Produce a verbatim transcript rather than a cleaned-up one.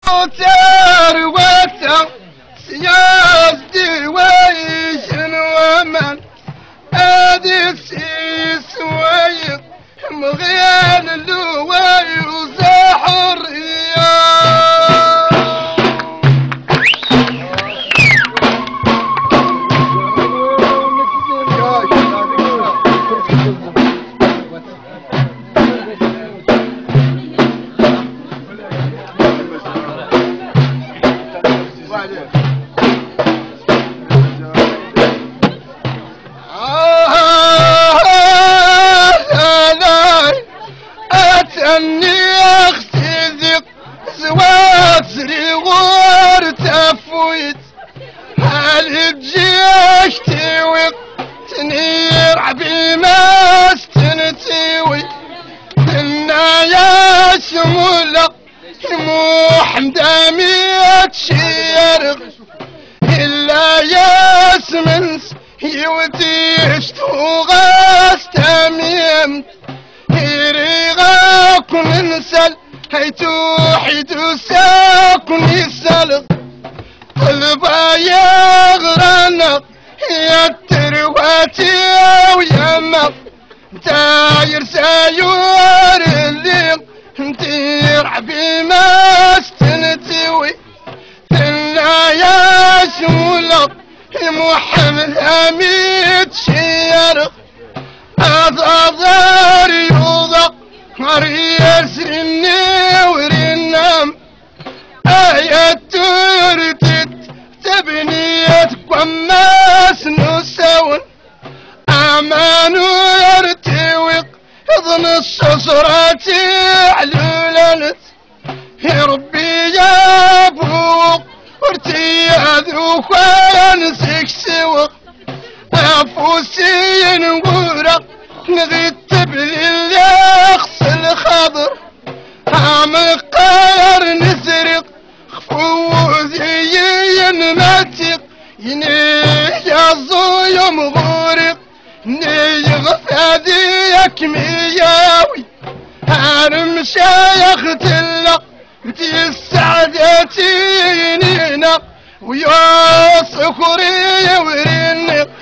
وتروت سياستي ويشن ومن ادي السيس ويق مغيان اللوي وزاحر أني أختذق زواتري وارتفويت هل بجيش توق تنير عبي ما استنتوي إنا يا شمولة محمد ميت شيرغ إلا يا سمنس يوتيش توغاس تميمت يريغاكم نسل هيتو حيتو ساكم يسلغ طلبا يا غرانا يا الترواتي ويا مغ داير سايور الليل انتير عبي ما استنتوي تنا يا شمولة محمد حميد شيرغ أضغار يوضع مريس رني ورنام آيات ترتد تبنيت قماس نسون أمان يرتوق اظن الشجرات علولنت يا ربي يا بوق ورتياذ وخانسك سوق أفوسي نورق نغيت باللي أغسل خضر عمق قير نسرق خفوذي ينمتق ينيا الظيم غورق نيغف هذيك مياوي هارم شايخ تلق انتي السعادتي ينينا ويا صخري ورنق